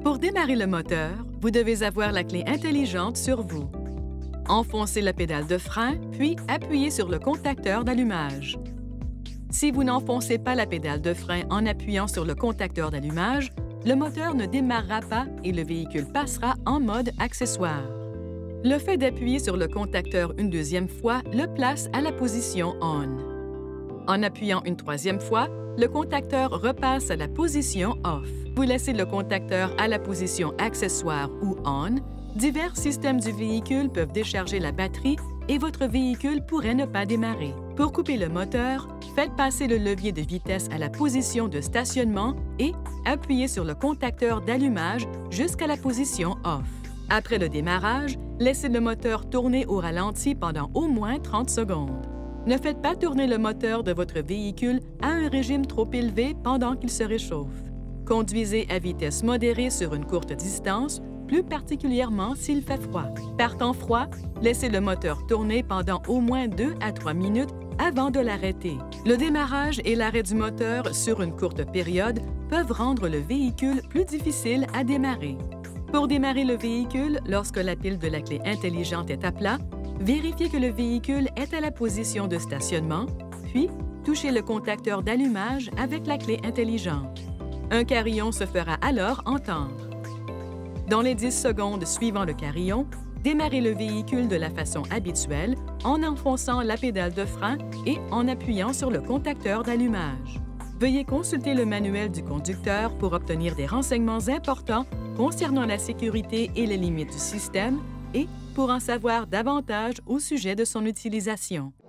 Pour démarrer le moteur, vous devez avoir la clé intelligente sur vous. Enfoncez la pédale de frein, puis appuyez sur le contacteur d'allumage. Si vous n'enfoncez pas la pédale de frein en appuyant sur le contacteur d'allumage, le moteur ne démarrera pas et le véhicule passera en mode accessoire. Le fait d'appuyer sur le contacteur une deuxième fois le place à la position On. En appuyant une troisième fois, le contacteur repasse à la position Off. Vous laissez le contacteur à la position accessoire ou On. Divers systèmes du véhicule peuvent décharger la batterie et votre véhicule pourrait ne pas démarrer. Pour couper le moteur, faites passer le levier de vitesse à la position de stationnement et appuyez sur le contacteur d'allumage jusqu'à la position Off. Après le démarrage, laissez le moteur tourner au ralenti pendant au moins 30 secondes. Ne faites pas tourner le moteur de votre véhicule à un régime trop élevé pendant qu'il se réchauffe. Conduisez à vitesse modérée sur une courte distance, plus particulièrement s'il fait froid. Par temps froid, laissez le moteur tourner pendant au moins 2 à 3 minutes avant de l'arrêter. Le démarrage et l'arrêt du moteur sur une courte période peuvent rendre le véhicule plus difficile à démarrer. Pour démarrer le véhicule, lorsque la pile de la clé intelligente est à plat, vérifiez que le véhicule est à la position de stationnement, puis touchez le contacteur d'allumage avec la clé intelligente. Un carillon se fera alors entendre. Dans les 10 secondes suivant le carillon, démarrez le véhicule de la façon habituelle en enfonçant la pédale de frein et en appuyant sur le contacteur d'allumage. Veuillez consulter le manuel du conducteur pour obtenir des renseignements importants concernant la sécurité et les limites du système et pour en savoir davantage au sujet de son utilisation.